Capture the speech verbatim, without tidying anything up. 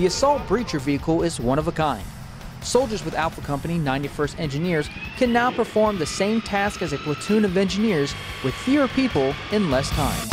The Assault Breacher vehicle is one of a kind. Soldiers with Alpha Company ninety-first Engineers can now perform the same task as a platoon of engineers with fewer people in less time.